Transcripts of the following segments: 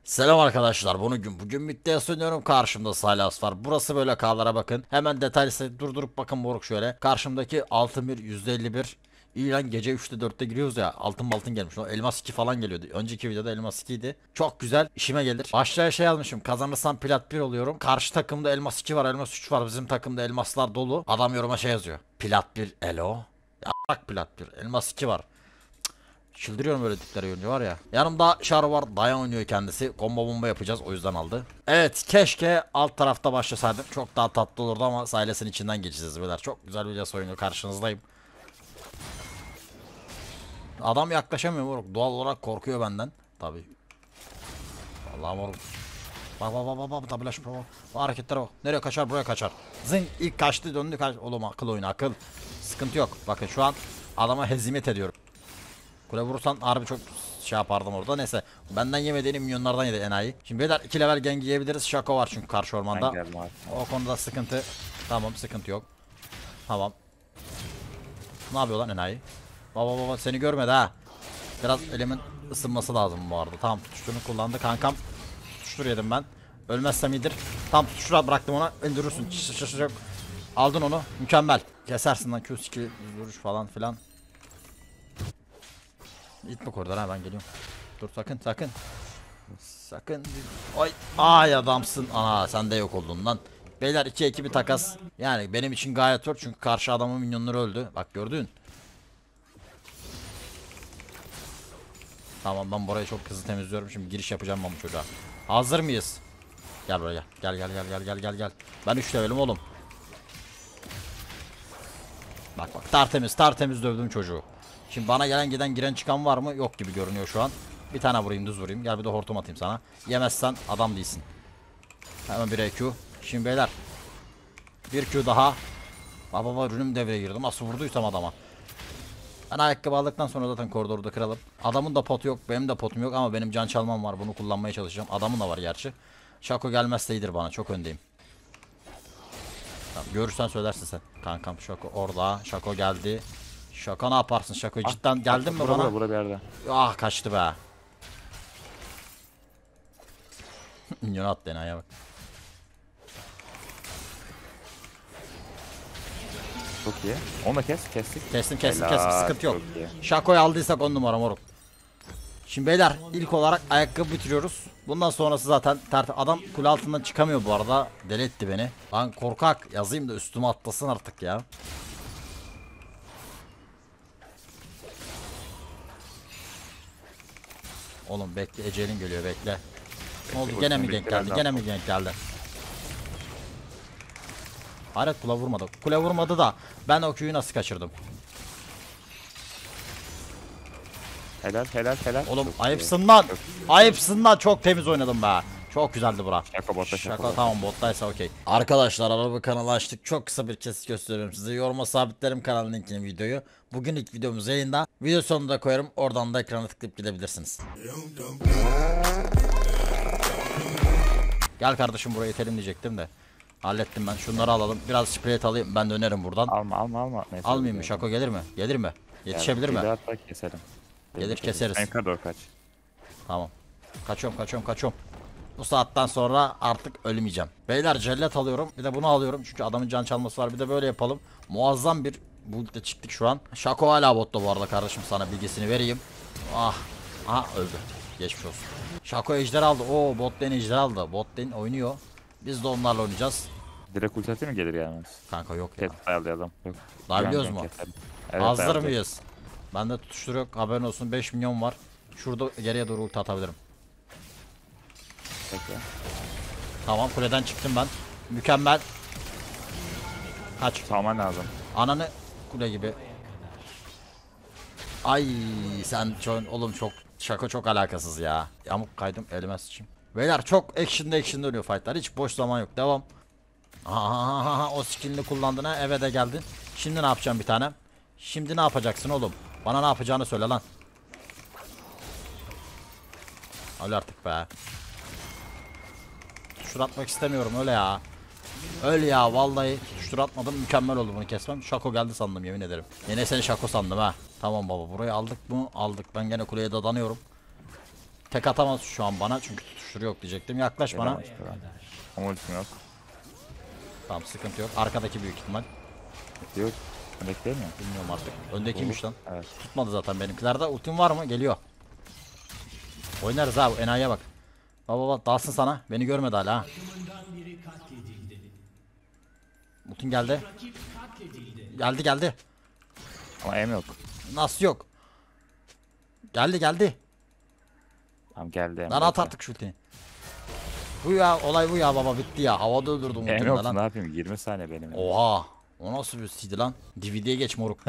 Selam arkadaşlar, bugün mid'de sunuyorum, karşımda Sylas var. Burası böyle K'lara bakın. Hemen detaylı durdurup bakın moruk şöyle. Karşımdaki altın bir %51. İyi lan, gece 3'te 4'te giriyoruz ya, altın gelmiş. O elmas 2 falan geliyordu. Önceki videoda elmas 2 idi. Çok güzel, işime gelir. Başlığa şey yazmışım, kazanırsam plat 1 oluyorum. Karşı takımda elmas 2 var, elmas 3 var. Bizim takımda elmaslar dolu. Adam yoruma şey yazıyor: plat 1 elo. Ya bak, plat 1 elmas 2 var. Çıldırıyorum böyle tiplere görünce var ya. Yanımda Char var. Dayan oynuyor kendisi. Combo bomba yapacağız, o yüzden aldı. Evet, keşke alt tarafta başlasaydım. Çok daha tatlı olurdu ama Sylas'ın içinden geçeceğiz beyler. Çok güzel bir videosu oynuyor, karşınızdayım. Adam yaklaşamıyor moruk. Doğal olarak korkuyor benden. Tabi. Vallahi moruk. Bak tablaş bak. Bu hareketlere bak. Nereye kaçar, buraya kaçar. Zın, ilk kaçtı, döndü kaç. Oğlum akıl oyunu, akıl. Sıkıntı yok. Bakın şu an adama hezimet ediyorum. Kule vurursan harbi çok şey yapardım orada. Neyse, benden yemediğini milyonlardan yedi enayi. Şimdi beyler 2 level gengi yiyebiliriz. Şako var çünkü karşı Ben ormanda. geldim abi. O konuda sıkıntı. Tamam, sıkıntı yok. Tamam. Ne yapıyor lan enayi? Baba seni görmedi ha. Biraz elimin ısınması lazım bu arada. Tamam, tutuşturunu kullandı kankam. Tutuştur yedim ben. Ölmezsem iyidir. Tam tutuştura bıraktım ona. Öldürürsün. Aldın onu. Mükemmel. Kesersin lan, Q2 duruş falan filan. İtme koridora, ben geliyorum. Dur, sakın. Sakın. Ay, ay adamsın. Ana, sen de yok oldun lan. Beyler 2'ye 2 bir takas. Yani benim için gayet zor çünkü karşı adamın minyonları öldü. Bak, gördün. Tamam, ben burayı çok hızlı temizliyorum. Şimdi giriş yapacağım ben bu çocuğa. Hazır mıyız? Gel buraya. Gel. Ben 3 levelim oğlum. Bak, tertemiz dövdüm çocuğu. Şimdi bana gelen giden giren çıkan var mı? Yok gibi görünüyor şu an. Bir tane vurayım, düz vurayım. Gel bir de hortum atayım sana. Yemezsen adam değilsin. Hemen bir EQ. Şimdi beyler, bir Q daha. Baba ürünüm devreye girdim. Nasıl vurduysam adama. Ben ayakkabı aldıktan sonra zaten koridoru da kıralım. Adamın da potu yok, benim de potum yok ama benim can çalmam var. Bunu kullanmaya çalışacağım. Adamın da var gerçi. Şako gelmezse iyidir bana. Çok öndeyim. Tamam, görürsen söylersin sen. Kankam Şako orada. Şako geldi. Şaka, ne yaparsın Şako? Cidden geldin mi bana? Bura bir yerde. Ah, kaçtı be. Minyon at denaya bak. Çok iyi. Onu da kestik. Kestim. Helal, Sıkıntı yok. çok iyi. Şako'yu aldıysak 10 numara moruk. Şimdi beyler, ilk olarak ayakkabı bitiriyoruz. Bundan sonrası zaten adam kule altından çıkamıyor bu arada. Deli etti beni. Ben korkak yazayım da üstüme atlasın artık ya. Oğlum bekle, ecelin geliyor, bekle. Ne oldu, gene mi gank geldi? Hayret, kule vurmadı. Kule vurmadı da ben o Q'yu nasıl kaçırdım? Helal. Oğlum Çok ayıpsın iyi. lan. Çok Ayıpsın lan, çok temiz oynadım be. Çok güzeldi bura. Şaka botta. Şaka, tamam, bottaysa okey. Arkadaşlar, araba kanalı açtık. Çok kısa bir kesit gösteriyorum size. Yoruma sabitlerim kanalın linkini, videoyu. Bugün ilk videomuz yayında. Video sonunda koyarım. Oradan da ekrana tıklayıp gidebilirsiniz. Gel kardeşim, burayı itelim diyecektim de. Hallettim ben. Şunları alalım. Biraz sprayet alayım. Ben dönerim buradan. Alma. Neyse, Almayayım mı? Şako gelir mi? Gelir mi? Yetişebilir mi? Bir daha tak keselim. Gelir, keseriz. Sen yukarı doğru kaç. Tamam. Kaçıyorum. Bu saatten sonra artık ölmeyeceğim. Beyler, cellat alıyorum. Bir de bunu alıyorum. Çünkü adamın can çalması var. Bir de böyle yapalım. Muazzam bir build'e çıktık şu an. Şako hala botta bu arada kardeşim, sana bilgisini vereyim. Ah. Aha, öldü. Geçmiş olsun. Şako ejder aldı. Oo, bot lane ejder aldı. Bot lane oynuyor. Biz de onlarla oynayacağız. Direkt ulti atayım mı gelir gelmez? Kanka yok ya. Kes ayarlayalım. Yok. Daha biliyoruz Yan mu? keselim. Evet, Hazır ayarlayalım. mıyız? Bende tutuştur yok. Haberin olsun. 5 milyon var. Şurada geriye doğru ulti atabilirim. Peki. Tamam, kuleden çıktım ben. Mükemmel. Kaç. Salman lazım. Ananı, kule gibi. Ay sen oğlum, çok Şako çok alakasız ya. Yamuk kaydım, elime sıçayım. Beyler, çok action'da ölüyor fightlar. Hiç boş zaman yok. Devam. Aha, o skillini kullandın ha, eve de geldin. Şimdi ne yapacağım bir tane? Şimdi ne yapacaksın oğlum? Bana ne yapacağını söyle lan. Öl artık be. Şur atmak istemiyorum, öyle ya. Öl ya, vallahi tutuştur atmadım, mükemmel oldu bunu kesmem. Şako geldi sandım, yemin ederim. Yine seni Şako sandım ha. Tamam baba, burayı aldık mı? Aldık. Ben gene kuleye dadanıyorum. tek atamaz şu an bana çünkü tutuşturu yok diyecektim. Yaklaş bana. Gelemez şu an. Ama ultim yok. Tamam sıkıntı yok. Arkadaki büyük ihtimal. Yok. Bekler mi? Bilmiyorum artık. Öndekiymiş lan. Evet. Tutmadı zaten benimkilerde. Ultim var mı? Geliyor. Oynarız abi. Enayi'ye bak. Baba bak dalsın sana. Beni görmedi hala ha. Ultim geldi. Geldi. Ama em yok. Nasıl yok? Geldi. Tamam geldi em. Lan at artık şu ultini. Bu ya olay bu ya baba bitti ya. Havada öldürdüm Em ultimle yok lan. ne yapayım 20 saniye benim. Oha. O nasıl bir CD lan? DVD'ye geç moruk.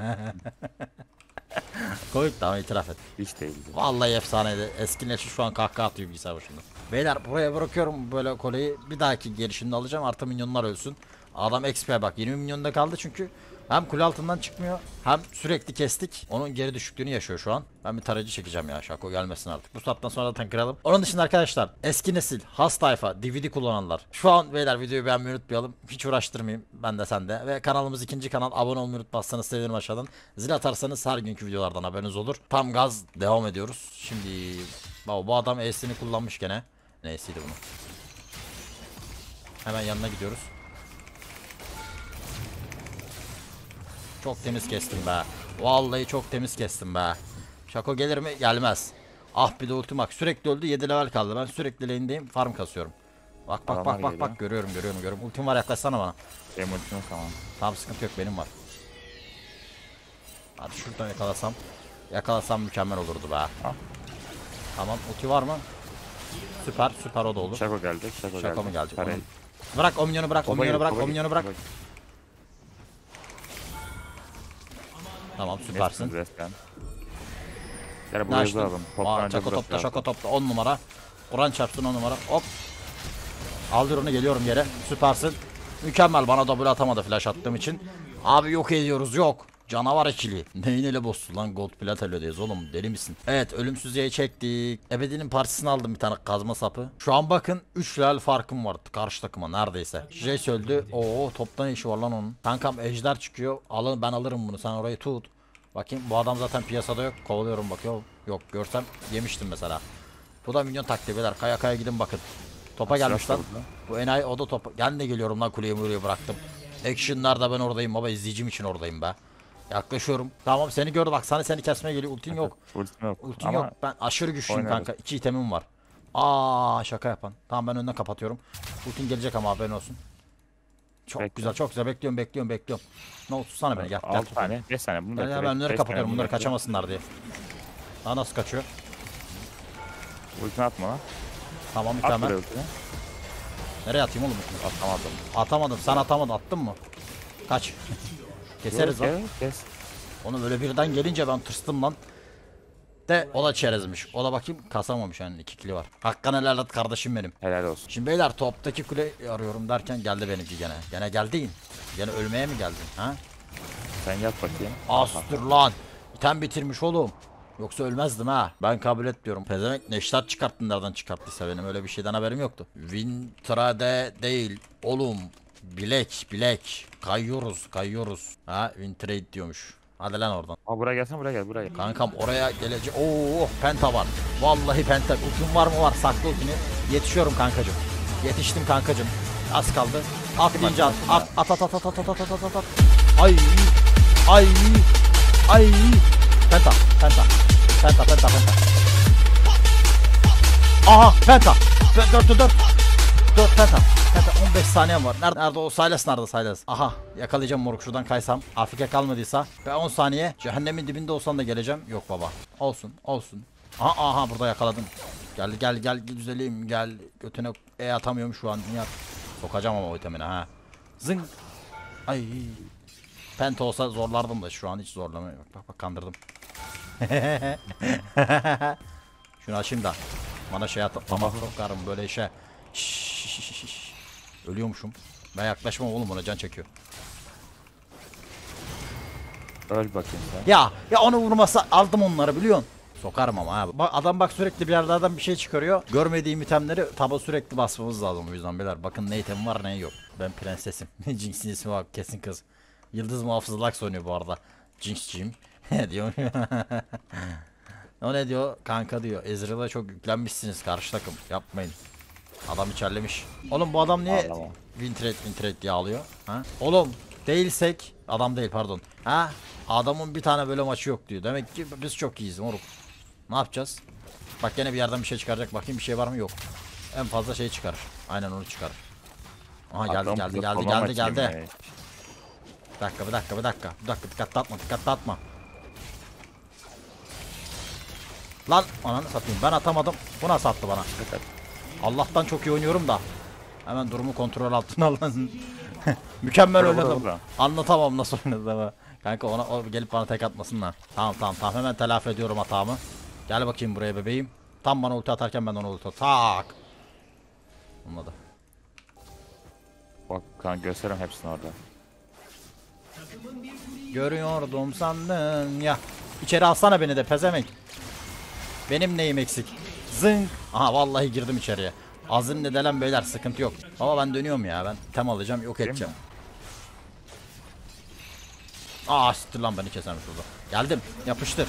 Komik tamam itiraf et. Hiç değildi. Vallahi efsaneydi. Eski nesil şu an kahkaha atıyor bilgisayar başında. Beyler buraya bırakıyorum böyle koleyi. Bir dahaki gelişimde alacağım. Artı minyonlar ölsün. Adam XP bak 20 milyonda kaldı çünkü hem kule altından çıkmıyor hem sürekli kestik. Onun geri düşüklüğünü yaşıyor şu an. Ben bir tarayıcı çekeceğim ya Şako gelmesin artık. Bu saatten sonra zaten kıralım. Onun dışında arkadaşlar eski nesil has tayfa DVD kullananlar. Şu an beyler videoyu beğenmeyi unutmayalım. Hiç uğraştırmayayım ben de sen de. Ve kanalımız ikinci kanal abone olmayı unutmazsanız sevinirim aşağıdan. Zil atarsanız her günkü videolardan haberiniz olur. Tam gaz devam ediyoruz. Şimdi bu adam E'sini kullanmış gene. Neyse bunu. Hemen yanına gidiyoruz. Çok temiz kestim be. Vallahi çok temiz kestim be. Şako gelir mi? Gelmez. Ah bir de ultim bak. Sürekli öldü. 7 level kaldı. Ben sürekli lane'deyim. Farm kasıyorum. Bak Adamlar geliyor. görüyorum. Ultim var yaklaşsana bana. Em ultim yok tamam. Tamam sıkıntı yok benim var. Hadi şuradan yakalasam. Yakalasam mükemmel olurdu be. Tamam ulti var mı? Süper o da olur. Şako geldi. Şako geldi. Şaka mı gelecek? Parayı- Onu- Bırak o minyonu bırak. O Baba minyonu gel, bırak. baba O gel, minyonu bırak. baba gel. Tamam süpersin. Nesiniz resmen. Yani Ne buraya açtın? alalım. Toptan önce Şako burası topla lazım. şako topla 10 numara. Kur'an çarpsın 10 numara. Hop. Aldır onu geliyorum yere. Süpersin. Mükemmel bana double atamadı flash attığım için. Abi yok ediyoruz yok. Canavar ikili. Neyin ele bozdu lan gold platelo'dayız oğlum deli misin? Evet ölümsüzlüğe çektik. Ebedi'nin partisini aldım bir tane kazma sapı. Şu an bakın 3 level farkım var karşı takıma neredeyse. Jace öldü. Oo toptan işi var lan onun. Kankam ejder çıkıyor. Alın ben alırım bunu sen orayı tut. Bakayım bu adam zaten piyasada yok. Kovalıyorum bakıyor. Yok görsem yemiştim mesela. Bu da minyon taktiği beyler. Kaya kaya gidin bakın. Topa gelmiş lan. Bu enayi o da topa. Ben de geliyorum lan kuleyi buraya bıraktım. Action'larda ben oradayım baba izleyicim için oradayım be. Yaklaşıyorum. Tamam seni gördü bak sana seni kesmeye geliyor. Ultin yok. Ultim yok. Ultin Ama yok. Ben aşırı güçlüyüm oynarız. kanka. 2 itemim var. Aa şaka yapan. Tamam ben önden kapatıyorum. Ultin gelecek ama haberin olsun. Çok Bekle. güzel çok güzel bekliyorum. Ne oldu tutsana beni gel. 6 tane 5 tane bunu da Ben önleri beş kapatıyorum tane bunları bunu da- kaçamasınlar diye. Daha nasıl kaçıyor? Ultini atma lan. Tamam At mükemmel. buraya ultini. Nereye atayım oğlum? Atamadım. Atamadım. Sen atamadın. Attın mı? Kaç. Keseriz lan. Yok, kes. Onu böyle birden gelince ben tırstım lan. De o da çerezmiş. O da bakayım kasamamış yani 2 kili var. Hakkını helal et kardeşim benim. Helal olsun. Şimdi beyler toptaki kule arıyorum derken geldi benimki gene. Gene geldin. Gene ölmeye mi geldin ha? Sen yap bakayım. Astır lan. İtem bitirmiş oğlum. Yoksa ölmezdim ha. Ben kabul etmiyorum. Pezevenk neşter çıkarttın nereden çıkarttıysa benim öyle bir şeyden haberim yoktu. Wintrade değil oğlum. Bilek. Kayıyoruz. Ha Wintrade diyormuş. Hadi lan oradan. Aa buraya gelsen buraya gel buraya. Kankam oraya gelecek. Oo penta var. Vallahi penta. Ultim var mı var. Saklı ultini. Yetişiyorum kankacım. Yetiştim kankacım. Az kaldı. At deyince at. At. Ay. Penta. Aha penta. 4 penta. 15 saniyem var. Nerede o Sylas nerede Sylas? Aha yakalayacağım moruk şuradan kaysam. Afrika kalmadıysa. Ve 10 saniye. Cehennemin dibinde olsan da geleceğim. Yok baba. Olsun. Aha burada yakaladım. Gel güzelim gel. Götüne atamıyorum şu an. Niye sokacağım ama o vitamini ha. Zing. Ay. Penta olsa zorlardım da şu an hiç zorlamıyor. Bak kandırdım. Şunu açayım da. Bana şey atlamam sokarım böyle işe. Şşş. Ölüyormuşum. Ben yaklaşmam oğlum buna can çekiyor. Öl bakayım sen. Ya onu vurmasa aldım onları biliyorsun. Sokarım ama ha. Bak adam bak sürekli bir yerlerden bir şey çıkarıyor. Görmediğim itemleri taba sürekli basmamız lazım o yüzden beyler. Bakın ne item var ne yok. Ben prensesim. Jinx'in ismi var kesin kız. Yıldız muhafızı Lux oynuyor bu arada. Jinx'ciyim. diyor. O ne diyor? Kanka diyor. Ezreal'a çok yüklenmişsiniz karşı takım. Yapmayın. Adam içerlemiş. Oğlum bu adam niye Ağlama. win trade diye alıyor? Ha? Oğlum değilsek adam değil pardon. Ha? Adamın bir tane böyle maçı yok diyor. Demek ki biz çok iyiyiz moruk. Ne yapacağız? Bak gene bir yerden bir şey çıkaracak. Bakayım bir şey var mı? Yok. En fazla şey çıkarır. Aynen onu çıkarır. Aha geldi Adam geldi kılıç geldi falan geldi açayım geldi. ya. Bir dakika. Dikkat atma dikkat atma. Lan ananı satayım ben atamadım. Bu nasıl attı bana? Dikkat. Allah'tan çok iyi oynuyorum da. Hemen durumu kontrol altına alın. Mükemmel Bura, oynadım. bura. Anlatamam nasıl oynadım. Kanka o gelip bana tek atmasınlar. Tamam hemen telafi ediyorum hatamı. Gel bakayım buraya bebeğim. Tam bana ulti atarken ben ona ulti tak. Olmadı. Bak kan gösteririm hepsini orada. Görüyordum sandın ya. İçeri alsana beni de pezemek. Benim neyim eksik? Zınk. Aha vallahi girdim içeriye. Azın nedelen beyler sıkıntı yok. Ama ben dönüyorum ya ben tem alacağım yok edeceğim. Aa siktir lan beni kesermiş burada. Geldim yapıştır.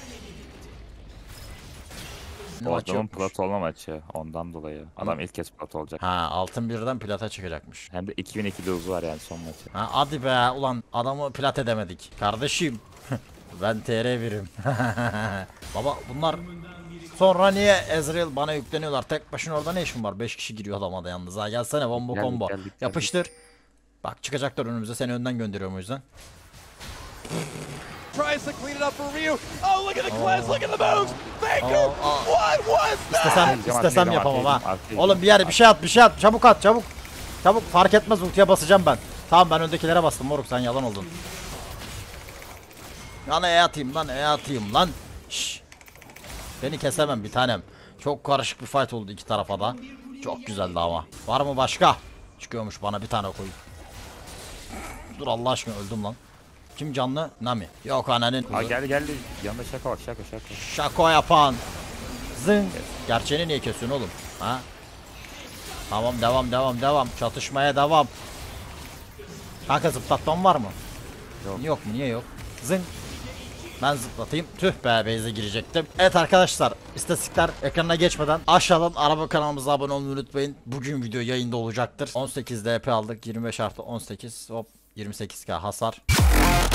O Maç adamın yokmuş. plat olma maçı. Ondan dolayı. Adam ilk kez plat olacak. Ha altın birden plata çıkacakmış. Hem de 2002 hızı var yani son maçı. Ha hadi be ulan adamı plat edemedik. Kardeşim. Ben TR birim. Baba bunlar sonra niye Ezreal bana yükleniyorlar? Tek başına orada ne işin var? 5 kişi giriyor adama da yalnız ha. Gelsene bomba Geldik, combo. geldik. Yapıştır. Bak çıkacaklar önümüze seni önden gönderiyorum o yüzden. Tries to clean it up for Ryu. Oh, look at the cleanse, look at the moves. Faker, Oh. what was that? İstesem Atlayacağım, yapamam ha. atlayacağım. Oğlum bir yer bir şey at çabuk at çabuk. Çabuk fark etmez ultiye basacağım ben. Tamam ben öndekilere bastım moruk sen yalan oldun. Lan atayım lan. Şşş. Beni kesemem bir tanem. Çok karışık bir fight oldu iki tarafa da. Çok güzeldi ama. Var mı başka? Çıkıyormuş bana bir tane koy. Dur Allah aşkına öldüm lan. Kim canlı? Nami. Yok ananın. Aa geldi. Yanında şaka bak şaka. Şako yapan. Zın. Gerçeğini niye kesiyorsun oğlum? Ha? Tamam devam. Çatışmaya devam. Kanka zıplatmam var mı? Yok. Yok mu? Niye yok? Zın. Ben zıplatayım. Tüh be base'e girecektim. Evet arkadaşlar istatistikler ekranına geçmeden aşağıdan araba kanalımıza abone olmayı unutmayın. Bugün video yayında olacaktır. 18 DP aldık. 25 artı 18 hop 28k hasar.